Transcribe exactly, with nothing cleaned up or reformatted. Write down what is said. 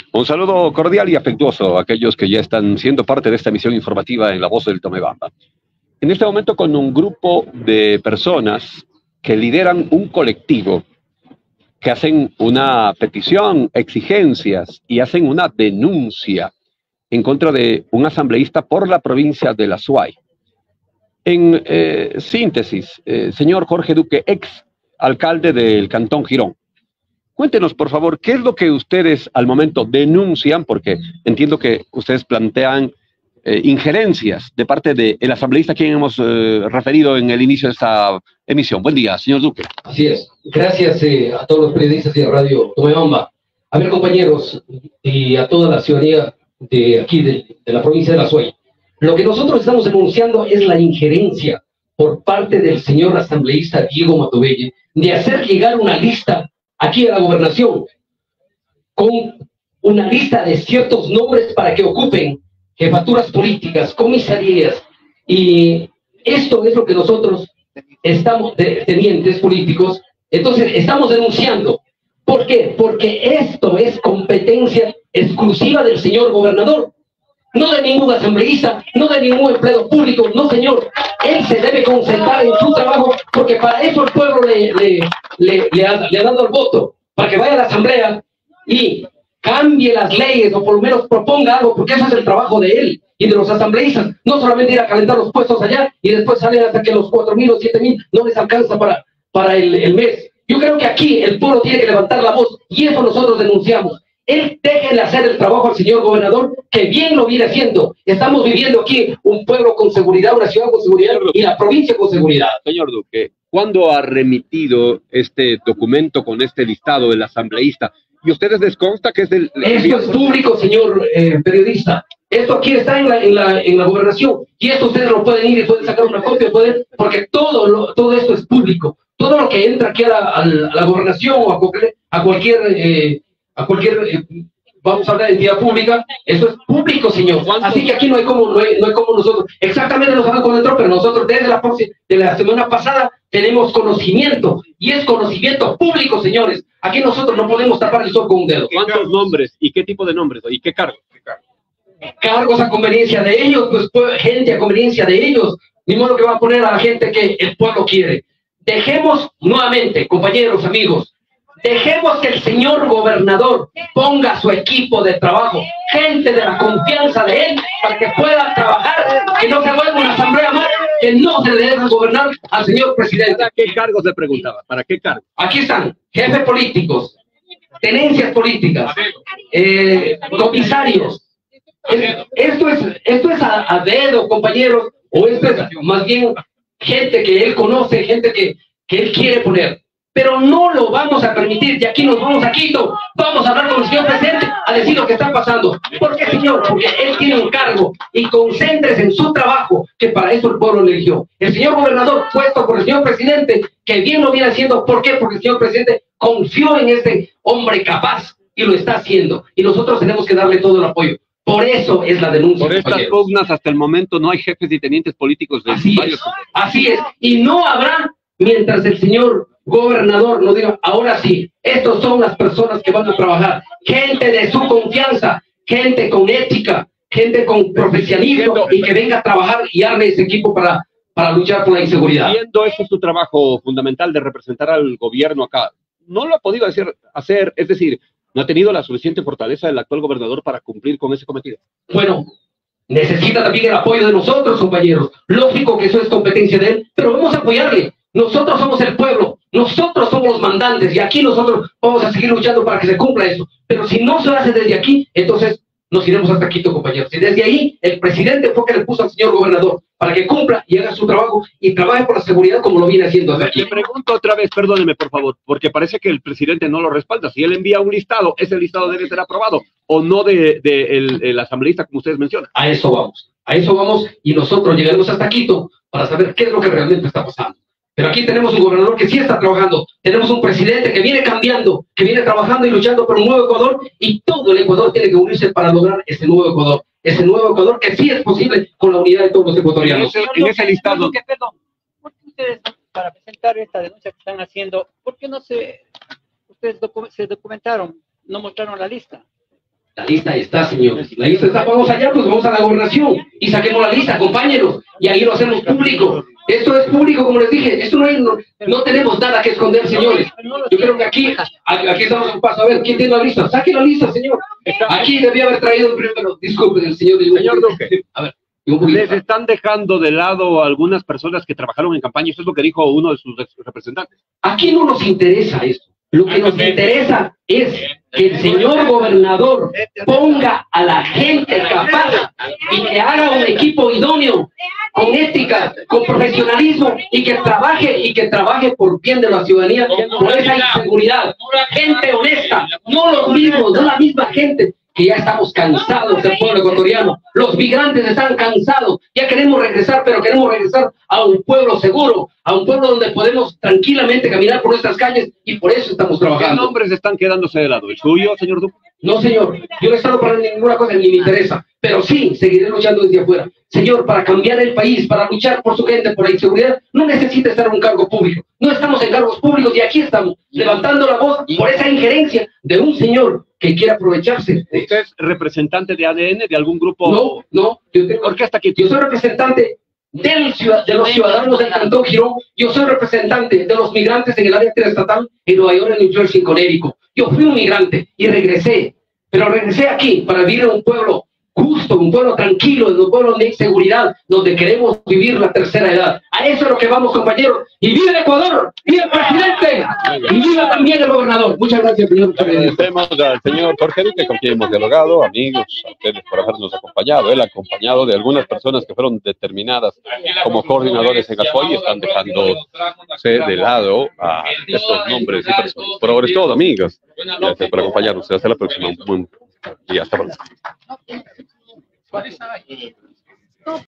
Un saludo cordial y afectuoso a aquellos que ya están siendo parte de esta emisión informativa en La Voz del Tomebamba. En este momento con un grupo de personas que lideran un colectivo, que hacen una petición, exigencias y hacen una denuncia en contra de un asambleísta por la provincia de La Suay. En eh, síntesis, eh, señor Jorge Duque, ex alcalde del Cantón Girón, cuéntenos, por favor, qué es lo que ustedes al momento denuncian, porque entiendo que ustedes plantean eh, injerencias de parte del asambleísta a quien hemos eh, referido en el inicio de esta emisión. Buen día, señor Duque. Así es. Gracias eh, a todos los periodistas de Radio Tomebamba. A ver, compañeros, y a toda la ciudadanía de aquí, de, de la provincia de La Suay. Lo que nosotros estamos denunciando es la injerencia por parte del señor asambleísta Diego Matobelle de hacer llegar una lista aquí a la gobernación con una lista de ciertos nombres para que ocupen jefaturas políticas, comisarías, y esto es lo que nosotros estamos, de, tenientes políticos, entonces estamos denunciando. ¿Por qué? Porque esto es competencia exclusiva del señor gobernador, no de ningún asambleísta, no de ningún empleado público, no señor. Él se debe concentrar en su trabajo, porque para eso el pueblo le, le, le, le, ha, le ha dado el voto, para que vaya a la asamblea y cambie las leyes, o por lo menos proponga algo, porque eso es el trabajo de él y de los asambleístas, no solamente ir a calentar los puestos allá y después salen hasta que los cuatro mil o siete mil no les alcanza para, para el, el mes. Yo creo que aquí el pueblo tiene que levantar la voz, y eso nosotros denunciamos. Él deje de hacer el trabajo al señor gobernador, que bien lo viene haciendo. Estamos viviendo aquí un pueblo con seguridad, una ciudad con seguridad y la provincia con seguridad. Señor Duque, ¿cuándo ha remitido este documento con este listado del asambleísta? ¿Y ustedes les consta que es del...? Esto es público, señor eh, periodista. Esto aquí está en la, en, la, en la gobernación. Y esto ustedes lo pueden ir y pueden sacar una copia, pueden, porque todo, lo, todo esto es público. Todo lo que entra aquí a la, a la gobernación o a cualquier... A cualquier eh, a cualquier, eh, vamos a hablar de entidad pública, eso es público, señor. Así que aquí no hay como, no hay, no hay como nosotros, exactamente nos sabemos cuando entró, pero nosotros desde la, de la semana pasada tenemos conocimiento, y es conocimiento público, señores. Aquí nosotros no podemos tapar el sol con un dedo. ¿Cuántos nombres y qué tipo de nombres y qué cargos? ¿Qué cargos? Cargos a conveniencia de ellos, pues, pues gente a conveniencia de ellos, ni modo que va a poner a la gente que el pueblo quiere. Dejemos nuevamente, compañeros, amigos, dejemos que el señor gobernador ponga su equipo de trabajo, gente de la confianza de él, para que pueda trabajar, que no se vuelva una asamblea más, que no se le debe gobernar al señor presidente. ¿Para qué cargos le preguntaba? ¿Para qué cargos? Aquí están, jefes políticos, tenencias políticas, eh, comisarios. Es, esto es, esto es a, a dedo, compañeros, o esto es más bien gente que él conoce, gente que, que él quiere poner. Pero no lo vamos a permitir. Y aquí nos vamos a Quito, vamos a hablar con el señor presidente a decir lo que está pasando. ¿Por qué, señor? Porque él tiene un cargo, y concéntrese en su trabajo, que para eso el pueblo le eligió. El señor gobernador, puesto por el señor presidente, que bien lo viene haciendo. ¿Por qué? Porque el señor presidente confió en este hombre capaz y lo está haciendo, y nosotros tenemos que darle todo el apoyo. Por eso es la denuncia. Por estas pugnas hasta el momento no hay jefes y tenientes políticos de así varios. Es, así es, y no habrá mientras el señor gobernador nos diga, ahora sí, estos son las personas que van a trabajar, gente de su confianza, gente con ética, gente con profesionalismo, y que venga a trabajar y arme ese equipo para, para luchar por la inseguridad. Viendo eso es su trabajo fundamental de representar al gobierno acá, ¿no lo ha podido hacer, hacer, es decir, no ha tenido la suficiente fortaleza del actual gobernador para cumplir con ese cometido? Bueno, necesita también el apoyo de nosotros, compañeros. Lógico que eso es competencia de él, pero vamos a apoyarle. Nosotros somos el pueblo, nosotros somos los mandantes, y aquí nosotros vamos a seguir luchando para que se cumpla eso. Pero si no se hace desde aquí, entonces nos iremos hasta Quito, compañeros. Y desde ahí el presidente fue que le puso al señor gobernador para que cumpla y haga su trabajo y trabaje por la seguridad como lo viene haciendo hasta aquí. Le pregunto otra vez, perdóneme por favor, porque parece que el presidente no lo respalda. Si él envía un listado, ese listado debe ser aprobado, o no de, de el, el asambleísta, como ustedes mencionan. A eso vamos, a eso vamos, y nosotros llegaremos hasta Quito para saber qué es lo que realmente está pasando. Pero aquí tenemos un gobernador que sí está trabajando, tenemos un presidente que viene cambiando, que viene trabajando y luchando por un nuevo Ecuador, y todo el Ecuador tiene que unirse para lograr ese nuevo Ecuador, ese nuevo Ecuador que sí es posible con la unidad de todos los ecuatorianos. En ese, en ese listado... Que, perdón, ¿por qué ustedes, para presentar esta denuncia que están haciendo, por qué no se, ustedes docu se documentaron, no mostraron la lista? La lista está, señores. La lista está. Vamos allá, pues vamos a la gobernación y saquemos la lista, compañeros. Y ahí lo hacemos público. Esto es público, como les dije. Esto no, hay, no, no tenemos nada que esconder, señores. Yo creo que aquí, aquí estamos un paso. A ver, ¿quién tiene la lista? Saque la lista, señor. Aquí debía haber traído primero. Disculpen, el señor. Señor Duque. A ver. Les están dejando de lado a algunas personas que trabajaron en campaña. Eso es lo que dijo uno de sus representantes. Aquí no nos interesa eso. Lo que nos interesa es que el señor gobernador ponga a la gente capaz y que haga un equipo idóneo, con ética, con profesionalismo y que trabaje y que trabaje por bien de la ciudadanía, por esa inseguridad. Gente honesta, no los mismos, no la misma gente. Que ya estamos cansados del pueblo ecuatoriano. Los migrantes están cansados. Ya queremos regresar, pero queremos regresar a un pueblo seguro, a un pueblo donde podemos tranquilamente caminar por nuestras calles y por eso estamos trabajando. ¿Qué nombres están quedándose de lado? ¿El suyo, señor Duque? No, señor. Yo no he estado para ninguna cosa ni me interesa. Pero sí, seguiré luchando desde afuera. Señor, para cambiar el país, para luchar por su gente, por la inseguridad, no necesita estar en un cargo público. No estamos en cargos públicos y aquí estamos, levantando la voz por esa injerencia de un señor que quiere aprovecharse. ¿Usted es representante de A D N, de algún grupo? No, no. Yo tengo, ¿Por qué está aquí? Yo soy representante del ciudad, de los ciudadanos del Cantón Girón. Yo soy representante de los migrantes en el área interestatal en Nueva York, en New Jersey, en Connecticut. Yo fui un migrante y regresé, pero regresé aquí para vivir en un pueblo justo, un pueblo tranquilo, en un pueblo donde hay seguridad, donde queremos vivir la tercera edad. A eso es lo que vamos, compañeros. ¡Y viva el Ecuador! ¡Viva el presidente! ¡Y viva también el gobernador! Muchas gracias, señor. Agradecemos al señor Jorge Duque, con quien hemos dialogado, amigos, a ustedes por habernos acompañado. Él acompañado de algunas personas que fueron determinadas como coordinadores en Apoyo y están dejándose de lado a estos nombres y personas. Por ahora es todo, amigos. Gracias por acompañarnos. Hasta la próxima. Un buen día. Hasta pronto.